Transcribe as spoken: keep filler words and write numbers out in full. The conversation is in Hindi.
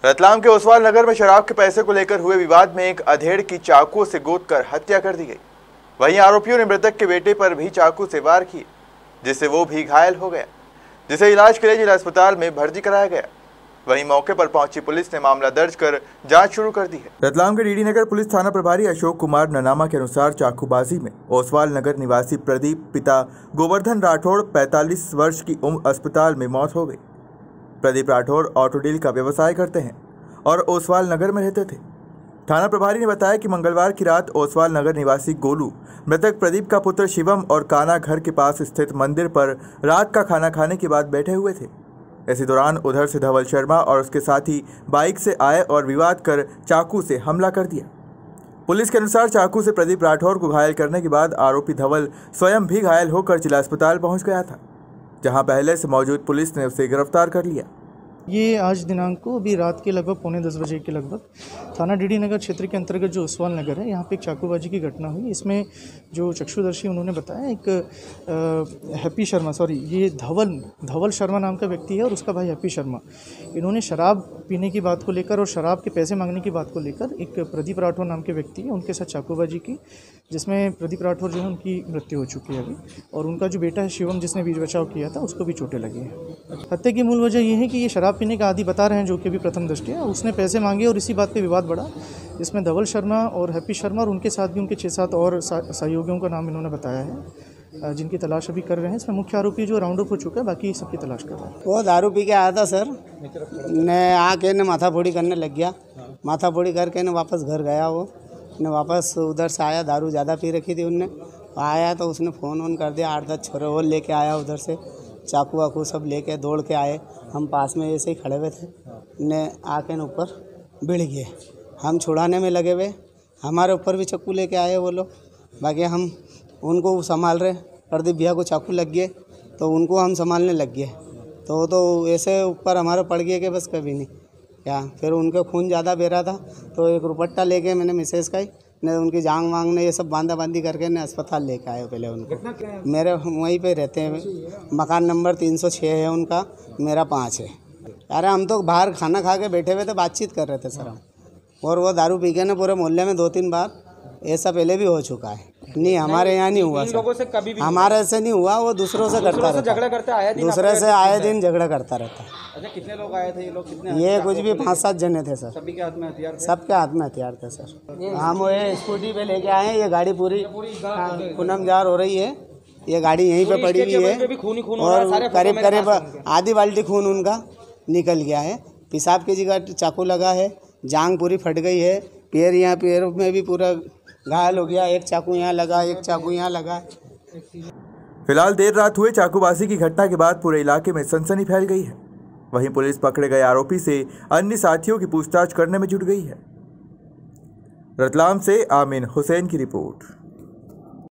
रतलाम के ओसवाल नगर में शराब के पैसे को लेकर हुए विवाद में एक अधेड़ की चाकू से गोदकर हत्या कर दी गई। वहीं आरोपियों ने मृतक के बेटे पर भी चाकू से वार किए, जिससे वो भी घायल हो गया, जिसे इलाज के लिए जिला अस्पताल में भर्ती कराया गया। वहीं मौके पर पहुंची पुलिस ने मामला दर्ज कर जांच शुरू कर दी है। रतलाम के डीडी नगर पुलिस थाना प्रभारी अशोक कुमार ननामा के अनुसार चाकूबाजी में ओसवाल नगर निवासी प्रदीप पिता गोवर्धन राठौड़ पैंतालीस वर्ष की उम्र अस्पताल में मौत हो गई। प्रदीप राठौड़ ऑटो डील का व्यवसाय करते हैं और ओसवाल नगर में रहते थे। थाना प्रभारी ने बताया कि मंगलवार की रात ओसवाल नगर निवासी गोलू मृतक प्रदीप का पुत्र शिवम और काना घर के पास स्थित मंदिर पर रात का खाना खाने के बाद बैठे हुए थे। इसी दौरान उधर से धवल शर्मा और उसके साथी बाइक से आए और विवाद कर चाकू से हमला कर दिया। पुलिस के अनुसार चाकू से प्रदीप राठौड़ को घायल करने के बाद आरोपी धवल स्वयं भी घायल होकर जिला अस्पताल पहुंच गया था, जहां पहले से मौजूद पुलिस ने उसे गिरफ्तार कर लिया। ये आज दिनांक को अभी रात के लगभग पौने दस बजे के लगभग थाना डीडी नगर क्षेत्र के अंतर्गत जो ओसवाल नगर है, यहाँ पे एक चाकूबाजी की घटना हुई। इसमें जो चक्षुदर्शी उन्होंने बताया, एक आ, हैप्पी शर्मा सॉरी ये धवल धवल शर्मा नाम का व्यक्ति है और उसका भाई हैप्पी शर्मा, इन्होंने शराब पीने की बात को लेकर और शराब के पैसे मांगने की बात को लेकर एक प्रदीप राठौड़ नाम के व्यक्ति है उनके साथ चाकूबाजी की, जिसमें प्रदीप राठौड़ जो है उनकी मृत्यु हो चुकी है अभी, और उनका जो बेटा है शिवम जिसने बीच बचाव किया था उसको भी चोटें लगी हैं। हत्या की मूल वजह ये है कि ये शराब पीने का आदि बता रहे हैं, जो कि भी प्रथम दृष्टया है। उसने पैसे मांगे और इसी बात पे विवाद बढ़ा, जिसमें धवल शर्मा और हैप्पी शर्मा और उनके साथ भी उनके छः सात और सहयोगियों का नाम इन्होंने बताया है, जिनकी तलाश अभी कर रहे हैं। इसमें मुख्य आरोपी जो राउंड अप हो चुका है, बाकी सबकी तलाश कर रहे हैं। वो दारू पी के आया था सर, ने आके ने माथा फोड़ी करने लग गया। माथा फोड़ी करके ने वापस घर गया, वो ने वापस उधर से आया, दारू ज़्यादा पी रखी थी उनने। आया तो उसने फ़ोन वोन कर दिया, आठ दस छोरे और लेके आया उधर से, चाकू वाकू सब लेके दौड़ के आए। हम पास में ऐसे ही खड़े हुए थे, ने आके न ऊपर भिड़ गए। हम छुड़ाने में लगे हुए, हमारे ऊपर भी चाकू लेके आए वो लोग। बाकी हम उनको संभाल रहे, प्रदीप भैया को चाकू लग गए तो उनको हम संभालने लग गए, तो तो ऐसे ऊपर हमारे पड़ गए कि बस कभी नहीं क्या। फिर उनके खून ज़्यादा बह रहा था तो एक रुपट्टा लेके मैंने मिसेज का ही ने उनकी जांग वांग ने ये सब बांधा बांधी करके ने अस्पताल लेके आए पहले उनको। मेरे वहीं पे रहते हैं, मकान नंबर तीन सौ छः है उनका, मेरा पाँच है। अरे हम तो बाहर खाना खा के बैठे हुए थे, बातचीत कर रहे थे सर हम, और वो दारू पी के ना पूरे मोहल्ले में दो तीन बार ऐसा पहले भी हो चुका है। नहीं हमारे यहाँ नहीं हुआ लोगों से कभी भी हमारे से नहीं हुआ, वो दूसरों से करता रहता, झगड़ा करता आया दिन दूसरे से आए दिन झगड़ा करता रहता। अच्छा, कितने लोग आए थे ये लोग? कितने? ये कुछ भी पाँच सात जने थे सर। सभी के हाथ में हथियार थे? सबके हाथ में हथियार थे सर। हम ये स्कूटी पे लेके आए हैं, ये गाड़ी पूरी पूनम जार हो रही है, ये गाड़ी यहीं पे पड़ी हुई है और करीब करीब आधी बाल्टी खून उनका निकल गया है। पेशाब की जगह चाकू लगा है, जांग पूरी फट गई है, पैर यहाँ पैर में भी पूरा घायल हो गया, एक चाकू यहाँ लगा, एक चाकू यहाँ लगा। फिलहाल देर रात हुए चाकूबाजी की घटना के बाद पूरे इलाके में सनसनी फैल गई है। वहीं पुलिस पकड़े गए आरोपी से अन्य साथियों की पूछताछ करने में जुट गई है। रतलाम से आमिन हुसैन की रिपोर्ट।